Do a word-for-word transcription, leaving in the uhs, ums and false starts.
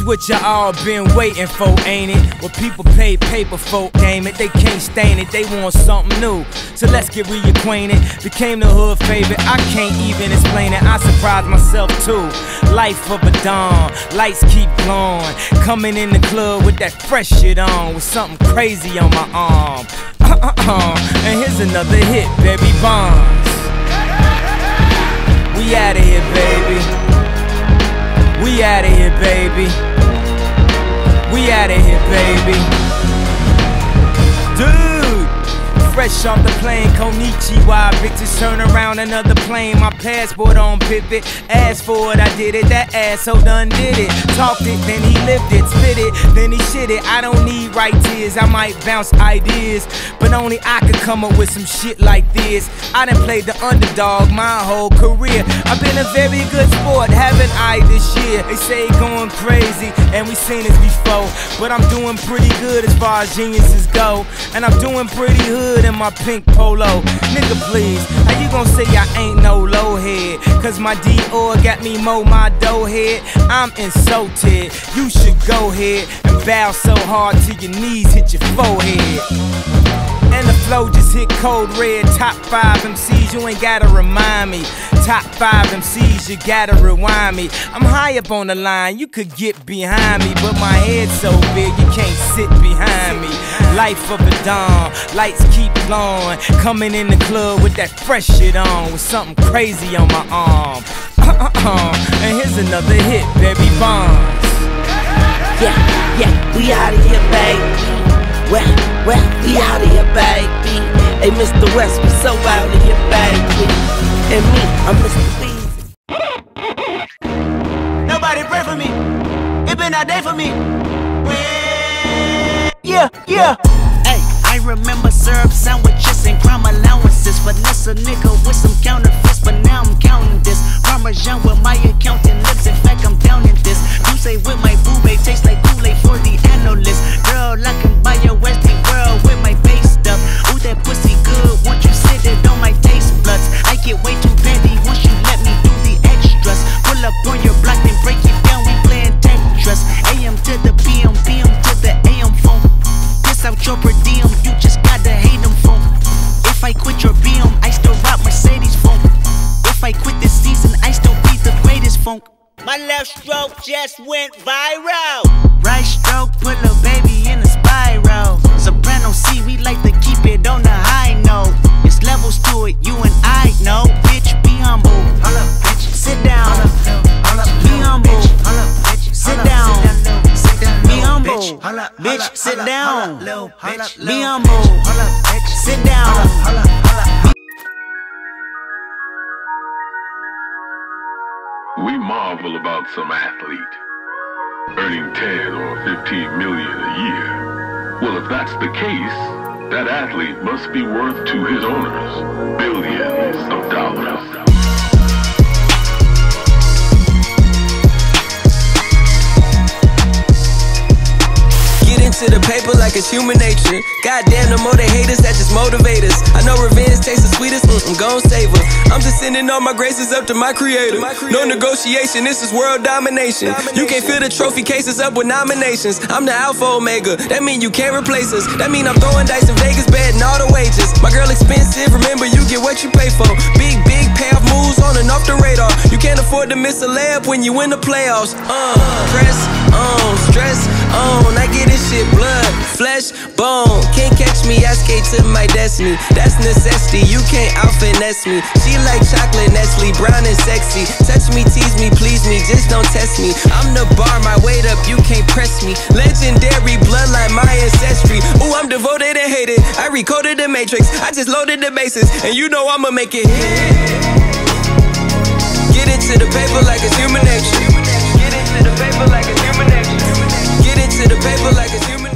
what you all been waiting for, ain't it? Well, people pay paper for, game it. They can't stain it, they want something new. So let's get reacquainted. Became the hood favorite, I can't even explain it. I surprised myself too. Life of a dawn, lights keep glowing. Coming in the club with that fresh shit on, with something crazy on my arm. Uh-uh-uh. And here's another hit, Barry Bonds. We outta here, baby. We outta here, baby. We outta here, baby. Dude, fresh off the plane, konnichiwa, bitches turn around, another plane. My passport on pivot, asked for it, I did it. That asshole done did it. Talked it, then he lived it. Spit it, then he shit it. I don't need right tears, I might bounce ideas, but only I could come up with some shit like this. I done played the underdog my whole career. I've been a very good sport, haven't I, this year? They say going crazy, and we seen this before, but I'm doing pretty good as far as geniuses go. And I'm doing pretty hood in my pink polo. Nigga, please, how you gon' say I ain't no low head? Cause my Dior got me mow my dough head. I'm insulted, you should go ahead and bow so hard till your knees hit your forehead. And the flow just hit code red. Top five M Cs, you ain't gotta remind me. Top five M Cs, you gotta rewind me. I'm high up on the line, you could get behind me, but my head's so big you can't sit behind me. Life of a dawn, lights keep glowing. Coming in the club with that fresh shit on, with something crazy on my arm. Uh-uh-uh. And here's another hit, Barry Bonds. Yeah, yeah, we outta here, baby. Well, well, we outta here, baby. Hey, Mister West, we so outta here, baby. And me, I'm Mister Weezy. Nobody pray for me. It been a day for me. Yeah, yeah. Hey, I remember syrup sandwiches and crime allowances. Finesse a nigga with some counterfeits, but now I'm counting this. Parmesan with my accountant lips. In fact, I'm down in this. You say with my boobay tastes like Kool-Aid for the analyst. Girl, I can buy your Westie world with my base stuff. Ooh, that pussy good. Once you sit it on my taste buds, I get way too petty once you let me do the extras. Pull up on your block and break it down. We playing Tetris. A M to the P M, P M to the A M phone. Piss out your per diem, you just gotta hate them phone. If I quit your B M, I still rock Mercedes phone. If I quit this season, I still be the greatest funk. My left stroke just went viral. Right stroke put a baby in a spiral. Soprano C, we like to keep it on the high note. It's levels to it, you and I know. Bitch, be humble. Hold up, bitch. Sit down. Hold up, be humble. Hold up, bitch. Sit down. Be humble. Bitch, sit down. Be humble. Sit down. We marvel about some athlete earning ten or fifteen million a year. Well, if that's the case, that athlete must be worth to his owners billions of dollars. To the paper like it's human nature. Goddamn, the more they hate us, that just motivate us. I know revenge tastes the sweetest, mm, I'm gon' save her. I'm just sending all my graces up to my creator. No negotiation, this is world domination. You can't fill the trophy cases up with nominations. I'm the alpha omega, that mean you can't replace us. That mean I'm throwing dice in Vegas, betting all the wages. My girl expensive, remember you get what you pay for. Big, big payoff moves on and off the radar. You can't afford to miss a layup when you win the playoffs. Uh, press on, stress on, I get this shit blood, flesh, bone. Can't catch me, I skate to my destiny. That's necessity, you can't out-finesse me. She like chocolate, Nestle, brown and sexy. Touch me, tease me, please me, just don't test me. I'm the bar, my weight up, you can't press me. Legendary bloodline, my ancestry. Ooh, I'm devoted and hated. I recoded the matrix, I just loaded the bases, and you know I'ma make it hit. Get it to the paper like it's human nature. Get it to the paper like it's human nature. Get it to the paper like it's human nature.